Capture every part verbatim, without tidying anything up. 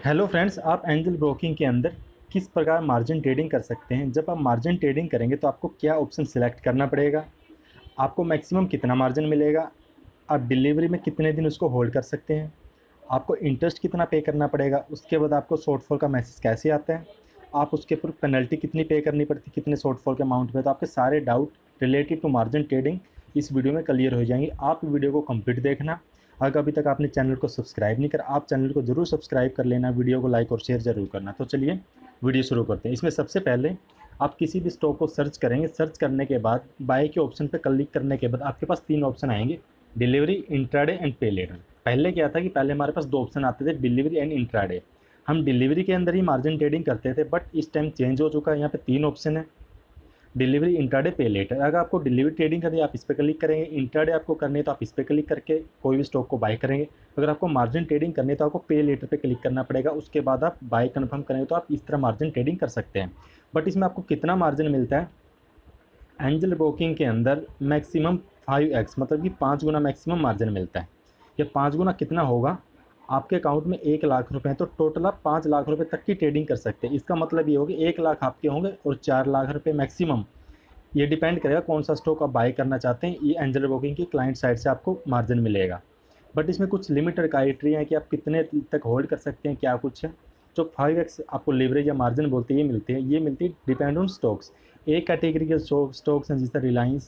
Hello friends, आप Angel Broking के अंदर किस प्रकार मार्जिन ट्रेडिंग कर सकते हैं। जब आप मार्जिन ट्रेडिंग करेंगे तो आपको क्या ऑप्शन सिलेक्ट करना पड़ेगा, आपको मैक्सिमम कितना मार्जिन मिलेगा, आप डिलीवरी में कितने दिन उसको होल्ड कर सकते हैं, आपको इंटरेस्ट कितना पे करना पड़ेगा, उसके बाद आपको शॉर्टफॉल का मैसेज कैसे आता है, आप उसके ऊपर पेनल्टी कितनी पे करनी पड़ती है कितने शॉर्टफॉल के अमाउंट में। तो आपके सारे doubt related to margin trading इस वीडियो में क्लियर हो जाएंगे। आप वीडियो को कंप्लीट देखना। अगर अभी तक आपने चैनल को सब्सक्राइब नहीं करा, आप चैनल को जरूर सब्सक्राइब कर लेना, वीडियो को लाइक और शेयर जरूर करना। तो चलिए वीडियो शुरू करते हैं। इसमें सबसे पहले आप किसी भी स्टॉक को सर्च करेंगे। सर्च करने के बाद बाय के ऑप्शन पर क्लिक करने के बाद आपके पास तीन ऑप्शन आएंगे, delivery, intraday and pay later. पहले क्या था कि पहले हमारे पास दो ऑप्शन आते थे, डिलीवरी एंड इंट्राडे। हम डिलीवरी के अंदर ही मार्जिन ट्रेडिंग करते थे, बट इस टाइम चेंज हो चुका है। यहाँ पे तीन ऑप्शन है, डिलीवरी, इंट्राडे, पे लेटर। अगर आपको डिलीवरी ट्रेडिंग करनी है आप इस पर क्लिक करेंगे, इंट्राडे आपको करनी है तो आप इस पर क्लिक करके कोई भी स्टॉक को बाय करेंगे। अगर आपको मार्जिन ट्रेडिंग करनी है तो आपको पे लेटर पे क्लिक करना पड़ेगा, उसके बाद आप बाय कन्फर्म करेंगे तो आप इस तरह मार्जिन ट्रेडिंग कर सकते हैं। बट इसमें आपको कितना मार्जिन मिलता है, एंजल ब्रोकिंग के अंदर मैक्सिमम फाइव एक्स मतलब कि पाँच गुना मैक्सिमम मार्जिन मिलता है। ये पाँच गुना कितना होगा, आपके अकाउंट में एक लाख रुपए हैं तो टोटल आप पाँच लाख रुपए तक की ट्रेडिंग कर सकते हैं। इसका मतलब ये होगा एक लाख आपके होंगे और चार लाख रुपए मैक्सिमम। ये डिपेंड करेगा कौन सा स्टॉक आप बाय करना चाहते हैं, ये एंजल ब्रोकिंग की क्लाइंट साइड से आपको मार्जिन मिलेगा। बट इसमें कुछ लिमिटेड क्राइटेरिया है कि आप कितने तक होल्ड कर सकते हैं, क्या कुछ है। जो फाइव एक्स आपको लेवरेज या मार्जिन बोलते हैं ये मिलते हैं, ये मिलती है डिपेंड ऑन स्टॉक्स। एक कैटेगरी के स्टॉक्स हैं जैसे Reliance,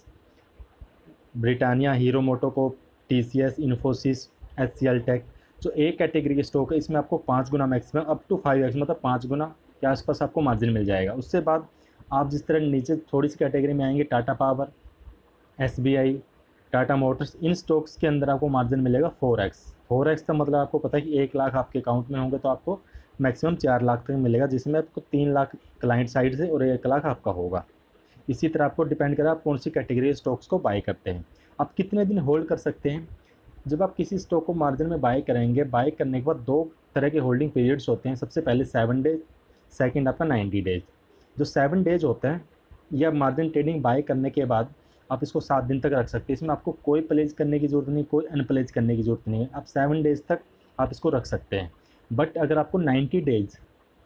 Britannia, Hero MotoCorp, T C S, Infosys, H C L Tech. जो एक कैटेगरी के स्टॉक है इसमें आपको पाँच गुना maximum up to five x मतलब पाँच गुना के आसपास आपको मार्जिन मिल जाएगा। उससे बाद आप जिस तरह नीचे थोड़ी सी कैटेगरी में आएंगे, Tata Power, S B I, Tata Motors, इन स्टॉक्स के अंदर आपको मार्जिन मिलेगा फोर एक्स। फोर एक्स का मतलब आपको पता है कि एक लाख आपके अकाउंट में होंगे तो आपको मैक्सिमम चार लाख तक मिलेगा, जिसमें आपको तीन लाख क्लाइंट साइड से और एक लाख आपका होगा। इसी तरह आपको डिपेंड करेगा आप कौन सी कैटेगरी स्टॉक्स को बाय करते हैं, आप कितने दिन होल्ड कर सकते हैं। जब आप किसी स्टॉक को मार्जिन में बाय करेंगे, बाय करने के बाद दो तरह के होल्डिंग पीरियड्स होते हैं। सबसे पहले सेवन डेज, सेकंड आपका नाइन्टी डेज। जो सेवन डेज होता है या मार्जिन ट्रेडिंग बाय करने के बाद आप इसको सात दिन तक रख सकते हैं। इसमें आपको कोई प्लेज करने की ज़रूरत नहीं, कोई अनप्लेज करने की ज़रूरत नहीं है। आप सेवन डेज तक आप इसको रख सकते हैं। बट अगर आपको नाइन्टी डेज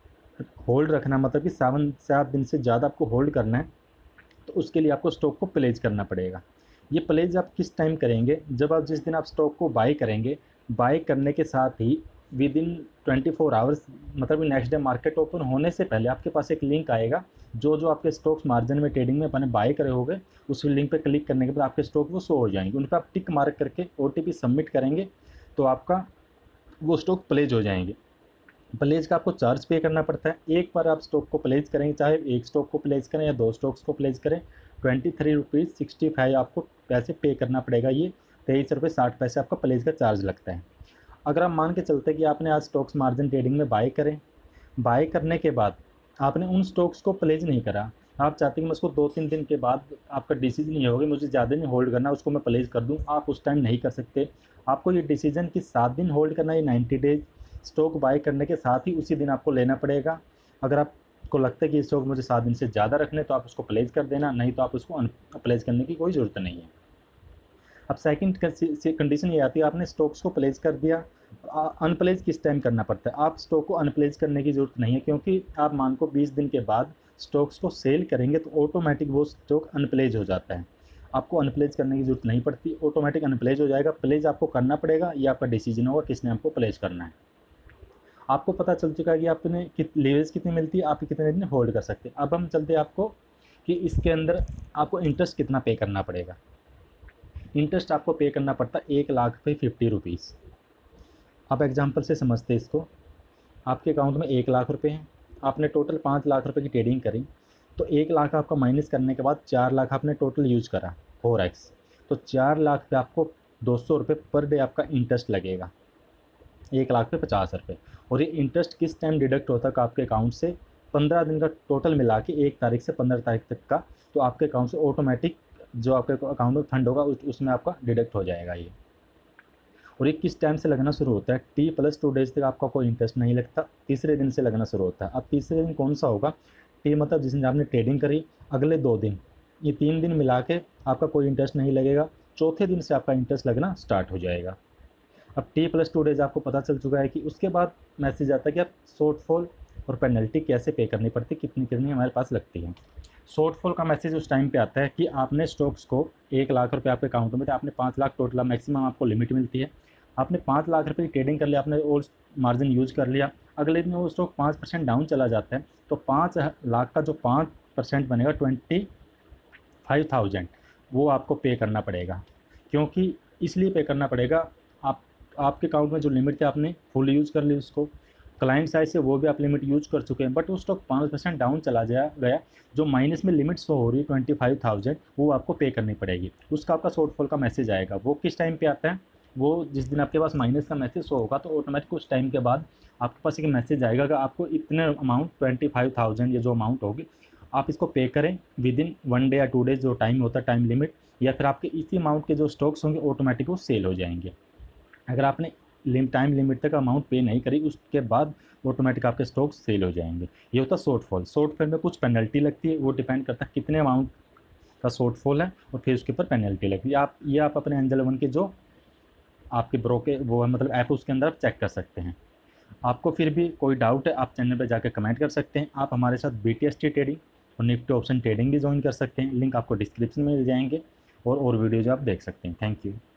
होल्ड रखना मतलब कि सेवन सात दिन से ज़्यादा आपको होल्ड करना है तो उसके लिए आपको स्टॉक को प्लेज करना पड़ेगा। ये प्लेज आप किस टाइम करेंगे, जब आप जिस दिन आप स्टॉक को बाय करेंगे, बाय करने के साथ ही within twenty four hours मतलब नेक्स्ट डे मार्केट ओपन होने से पहले आपके पास एक लिंक आएगा। जो जो आपके स्टॉक्स मार्जिन में ट्रेडिंग में अपने बाय करे होंगे उस लिंक पर क्लिक करने के बाद आपके स्टॉक वो शो हो जाएंगे। उन पर आप टिक मार्क करके ओ टी पी सबमिट करेंगे तो आपका वो स्टॉक प्लेज हो जाएंगे। प्लेज का आपको चार्ज पे करना पड़ता है। एक बार आप स्टॉक को प्लेज करेंगे, चाहे एक स्टॉक को प्लेज करें या दो स्टॉक्स को प्लेज करें, twenty three rupees sixty five आपको पैसे पे करना पड़ेगा। ये तेईस रुपये साठ पैसे आपका प्लेज का चार्ज लगता है। अगर आप मान के चलते कि आपने आज स्टॉक्स मार्जिन ट्रेडिंग में बाय करें, बाय करने के बाद आपने उन स्टॉक्स को प्लेज नहीं करा, आप चाहते हैं कि मैं उसको दो तीन दिन के बाद आपका डिसीजन ये होगा मुझे ज़्यादा नहीं होल्ड करना, उसको मैं प्लेज कर दूं, आप उस टाइम नहीं कर सकते। आपको ये डिसीजन कि सात दिन होल्ड करना है, नाइन्टी डेज स्टॉक बाय करने के साथ ही उसी दिन आपको लेना पड़ेगा। अगर आपको लगता है कि स्टॉक मुझे सात दिन से ज़्यादा रखने तो आप उसको प्लेज कर देना, नहीं तो आप उसको अनप्लेज करने की कोई ज़रूरत नहीं है। अब सेकंड कंडीशन ये आती है, आपने स्टॉक्स को प्लेज कर दिया, अनप्लेज किस टाइम करना पड़ता है। आप स्टॉक को अनप्लेज करने की ज़रूरत नहीं है, क्योंकि आप मान को बीस दिन के बाद स्टॉक्स को सेल करेंगे तो ऑटोमेटिक वो स्टॉक अनप्लेज हो जाता है। आपको अनप्लेज करने की ज़रूरत नहीं पड़ती, ऑटोमेटिक अनप्लेज हो जाएगा। प्लेज आपको करना पड़ेगा, ये आपका डिसीजन होगा किसने आपको प्लेज करना है। आपको पता चल चुका है कि आपने कित लेवरेज कितनी मिलती है, आप कितने दिन होल्ड कर सकते हैं। अब हम चलते हैं आपको कि इसके अंदर आपको इंटरेस्ट कितना पे करना पड़ेगा। इंटरेस्ट आपको पे करना पड़ता है एक लाख पे फिफ्टी रुपीज़। आप एग्जांपल से समझते हैं इसको। आपके अकाउंट में एक लाख रुपए हैं, आपने टोटल पाँच लाख रुपए की ट्रेडिंग करी तो एक लाख आपका माइनस करने के बाद चार लाख आपने टोटल यूज करा फोर एक्स, तो चार लाख पे आपको दो सौ रुपये पर डे आपका इंटरेस्ट लगेगा, एक लाख पे पचास रुपये। और ये इंटरेस्ट किस टाइम डिडक्ट होता है आपके अकाउंट से, पंद्रह दिन का टोटल मिला के एक तारीख से पंद्रह तारीख तक का, तो आपके अकाउंट से ऑटोमेटिक जो आपके अकाउंट में फंड होगा उस उसमें आपका डिडक्ट हो जाएगा ये। और ये किस टाइम से लगना शुरू होता है, टी प्लस टू डेज तक आपका कोई इंटरेस्ट नहीं लगता, तीसरे दिन से लगना शुरू होता है। अब तीसरे दिन कौन सा होगा, टी मतलब जिस दिन आपने ट्रेडिंग करी अगले दो दिन, ये तीन दिन मिला के आपका कोई इंटरेस्ट नहीं लगेगा, चौथे दिन से आपका इंटरेस्ट लगना स्टार्ट हो जाएगा। अब टी प्लस टू डेज आपको पता चल चुका है कि उसके बाद मैसेज आता है कि आप शॉर्टफॉल और पेनल्टी कैसे पे करनी पड़ती है, कितनी कितनी हमारे पास लगती है। शॉर्टफॉल का मैसेज उस टाइम पे आता है कि आपने स्टॉक्स को एक लाख रुपए आपके अकाउंट में थे, आपने पाँच लाख टोटल मैक्सिमम आपको लिमिट मिलती है, आपने पाँच लाख रुपए की ट्रेडिंग कर लिया, आपने और मार्जिन यूज कर लिया, अगले दिन वो स्टॉक पाँच परसेंट डाउन चला जाता है, तो पाँच लाख का जो पाँच परसेंट बनेगा ट्वेंटी फाइव थाउजेंड वो आपको पे करना पड़ेगा। क्योंकि इसलिए पे करना पड़ेगा, आप आपके अकाउंट में जो लिमिट थी आपने फुल यूज़ कर ली उसको, क्लाइंट साइड से वो भी आप लिमिट यूज कर चुके हैं, बट वो स्टॉक पाँच परसेंट डाउन चला जाया गया, जो माइनस में लिमिट शो हो रही है ट्वेंटी फाइव थाउजेंड वो आपको पे करनी पड़ेगी। उसका आपका शॉर्टफॉल का मैसेज आएगा। वो किस टाइम पे आता है, वो जिस दिन आपके पास माइनस का मैसेज शो होगा तो ऑटोमेटिक उस टाइम के बाद आपके पास एक मैसेज आएगा कि आपको इतने अमाउंट ट्वेंटी फाइव थाउजेंड ये जो अमाउंट होगी आप इसको पे करें विद इन वन डे या टू डेज जो टाइम होता है टाइम लिमिट, या फिर आपके इसी अमाउंट के जो स्टॉक्स होंगे ऑटोमेटिक वो सेल हो जाएंगे। अगर आपने लिम टाइम लिमिट तक अमाउंट पे नहीं करी उसके बाद ऑटोमेटिक आपके स्टॉक्स सेल हो जाएंगे। ये होता है शॉर्टफॉल। शॉर्टफॉल में कुछ पेनल्टी लगती है, वो डिपेंड करता है कितने अमाउंट का शॉर्टफॉल है और फिर उसके ऊपर पेनल्टी लगती है। आप ये आप अपने एंजल वन के जो आपके ब्रोकर वो है मतलब ऐप उसके अंदर आप चेक कर सकते हैं। आपको फिर भी कोई डाउट है आप चैनल पर जाकर कमेंट कर सकते हैं। आप हमारे साथ B T S T trading और निफ्टी ऑप्शन ट्रेडिंग भी ज्वाइन कर सकते हैं, लिंक आपको डिस्क्रिप्शन में मिल जाएंगे और और वीडियोज आप देख सकते हैं। Thank you.